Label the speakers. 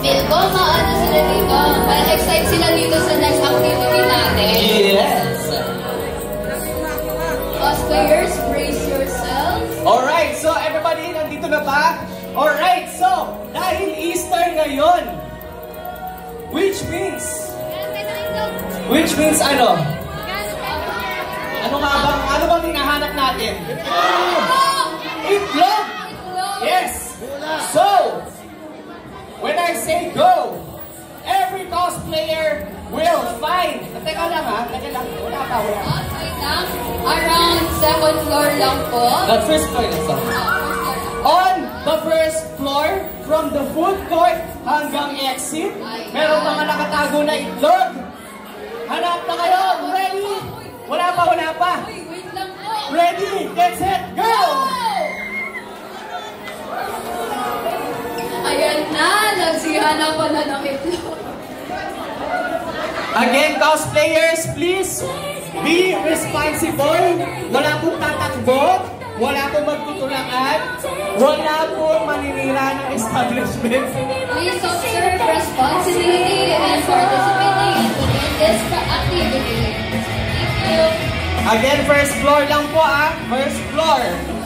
Speaker 1: Feel ko maano sila dito. Ma-excite sila dito sa next activity natin.
Speaker 2: Yes!
Speaker 1: Cosplayers, brace yourselves.
Speaker 2: Alright, so everybody, nandito na ba? Alright, so, dahil Easter ngayon, which means ano? Ano bang hinahanap natin? Itlog! Yes! So, when I say go, every cosplayer will find. Teka lang ha, wala pa.
Speaker 1: Around 2nd floor lang po.
Speaker 2: The first floor lang sa. On the first floor, from the food court hanggang exit, meron mga nakatago na itlog. Hanap na kayo! Ready? Wala pa.
Speaker 1: Wait lang po.
Speaker 2: Ready, get set, go!
Speaker 1: Ayan na, nagsihanap pa na ng itlog.
Speaker 2: Again, cosplayers, please be responsible. Wala pong tatakbo, wala pong magtutulakan, wala pong maninira ng establishment.
Speaker 1: Please observe responsibility and participating in this activity. Thank you.
Speaker 2: Again, first floor lang po ah. First floor.